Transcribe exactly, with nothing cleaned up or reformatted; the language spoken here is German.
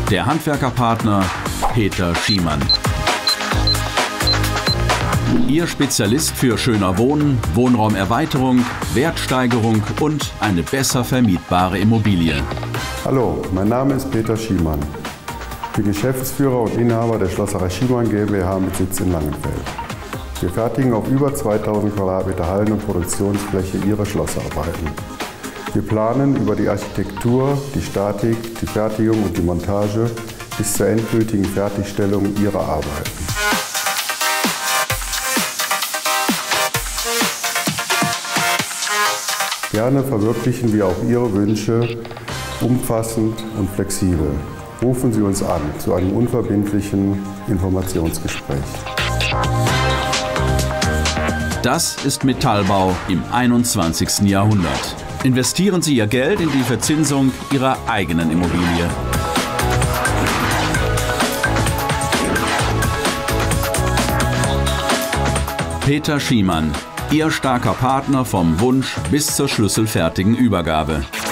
Der Handwerkerpartner Peter Schiemann. Ihr Spezialist für schöner Wohnen, Wohnraumerweiterung, Wertsteigerung und eine besser vermietbare Immobilie. Hallo, mein Name ist Peter Schiemann. Ich bin Geschäftsführer und Inhaber der Schlosserei Schiemann GmbH mit Sitz in Langenfeld. Wir fertigen auf über zweitausend Quadratmeter Hallen- und Produktionsfläche Ihre Schlosserarbeiten. Wir planen über die Architektur, die Statik, die Fertigung und die Montage bis zur endgültigen Fertigstellung Ihrer Arbeiten. Gerne verwirklichen wir auch Ihre Wünsche umfassend und flexibel. Rufen Sie uns an zu einem unverbindlichen Informationsgespräch. Das ist Metallbau im einundzwanzigsten Jahrhundert. Investieren Sie Ihr Geld in die Verzinsung Ihrer eigenen Immobilie. Peter Schiemann, Ihr starker Partner vom Wunsch bis zur schlüsselfertigen Übergabe.